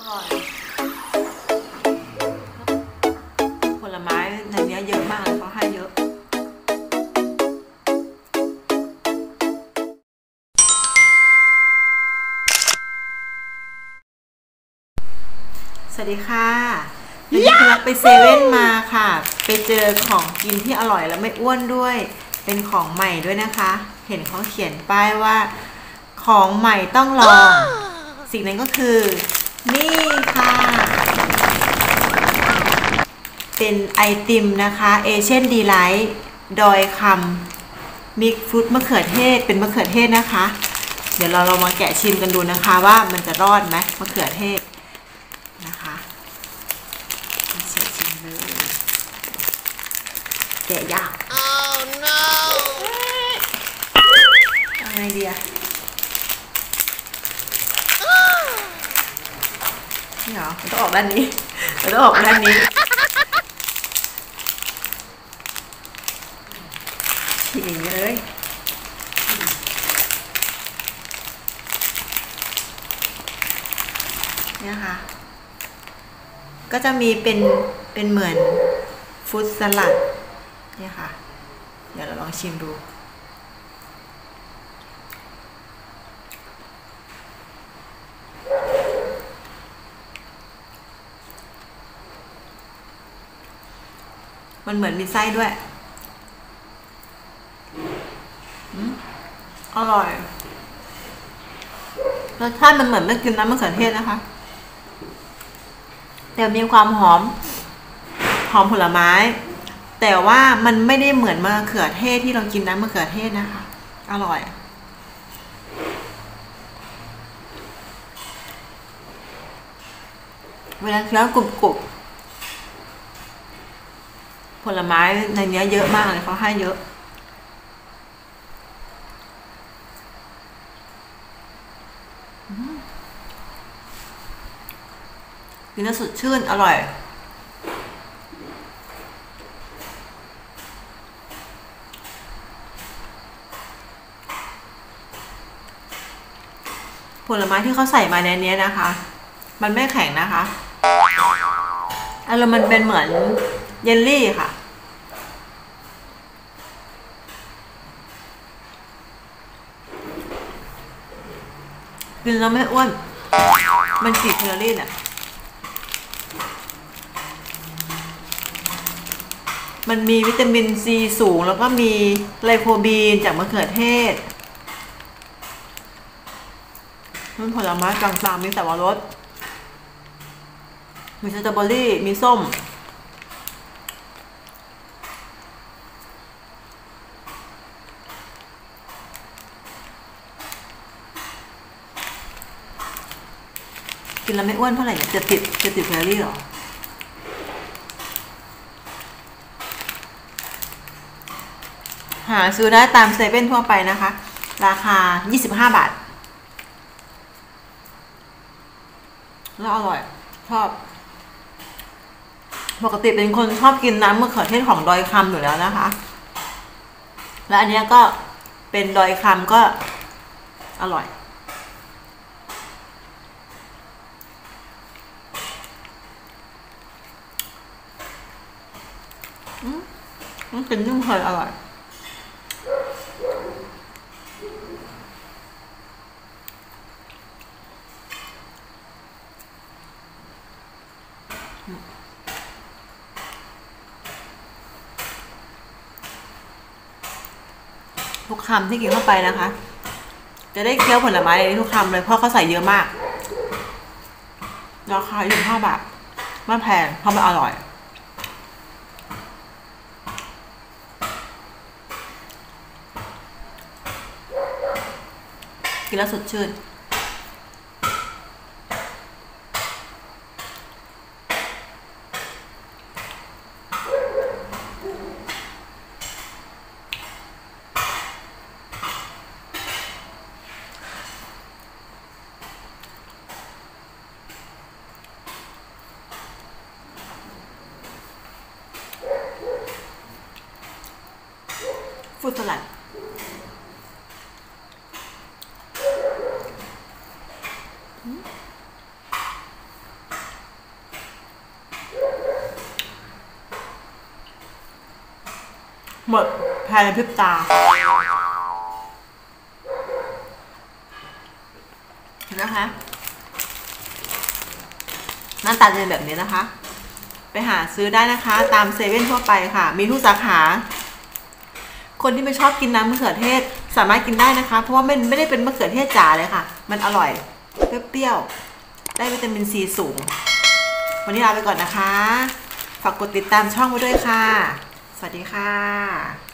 ร่อยผลไม้ในนี้เยอะมากเลยเขาให้เยอะสวัสดีค่ะวันนี้คุณรักไปเซเว่นมาค่ะไปเจอของกินที่อร่อยแล้วไม่อ้วนด้วยเป็นของใหม่ด้วยนะคะเห็นเขาเขียนป้ายว่าของใหม่ต้องลองสิ่งนั้นก็คือนี่ค่ะเป็นไอติมนะคะเอเชียนดีไลท์ดอยคำมิกฟรุตมะเขือเทศเป็นมะเขือเทศนะคะเดี๋ยวเรามาแกะชิมกันดูนะคะว่ามันจะรอดไหมมะเขือเทศนะคะเสียชิมเลยแกะยาก Oh no ยังไงดีอะนี่เหรอมันต้องออกด้านนี้มันต้องออกด้านนี้ฉีกอย่างนี้เลยเนี่ยค่ะก็จะมีเป็นเหมือนฟรุตสลัดเนี่ยค่ะเดี๋ยวเราลองชิมดูมันเหมือนมีไส้ด้วยอร่อยรสชาติมันเหมือนไม่กินน้ำมะเขือเทศนะคะแต่มีความหอมผลไม้แต่ว่ามันไม่ได้เหมือนมะเขือเทศที่เรากินน้ำมะเขือเทศนะคะอร่อยเวลาเคี้ยวกรุบผลไม้ในนี้เยอะมากเลยเขาให้เยอะกินแล้วสดชื่นอร่อยผลไม้ที่เขาใส่มาในนี้นะคะมันไม่แข็งนะคะอารมณ์มันเป็นเหมือนเยลลี่ค่ะกินแล้วไม่อ้วนมันกี่แคลอรี่เนี่ยมันมีวิตามินซีสูงแล้วก็มีไลโคบีนจากมะเขือเทศมันผลไม้ต่างๆมีสับปะรดมีสตรอเบอรี่มีส้มกินแล้วไม่อ้วนเท่าไหร่เนี่ยจะติดแคลอรี่หรอหาซื้อได้ตามเซเว่นทั่วไปนะคะราคา25 บาทแล้วอร่อยชอบปกติเป็นคนชอบกินน้ำมะเขือเทศของดอยคำอยู่แล้วนะคะและอันนี้ก็เป็นดอยคำก็อร่อยมันเป็นนุ่มเคยอร่อยทุกคำที่กินเข้าไปนะคะจะได้เคี้ยวผลไม้ในทุกคำเลยเพราะเขาใส่เยอะมากราคา25 บาทไม่แพงเพราะมันอร่อยกินแล้วสดชื่นฟรุตสลัด อหมดภายในพริบตาเห็นนะคะหน้าตาจะเป็นแบบนี้นะคะไปหาซื้อได้นะคะตามเซเว่นทั่วไปค่ะมีทุกสาขาคนที่ไม่ชอบกินน้ำมะเขือเทศสามารถกินได้นะคะเพราะว่าไม่ได้เป็นมะเขือเทศจ๋าเลยค่ะมันอร่อยเปรี้ยวๆได้วิตามินซีสูงวันนี้ลาไปก่อนนะคะฝากกดติดตามช่องไว้ด้วยค่ะสวัสดีค่ะ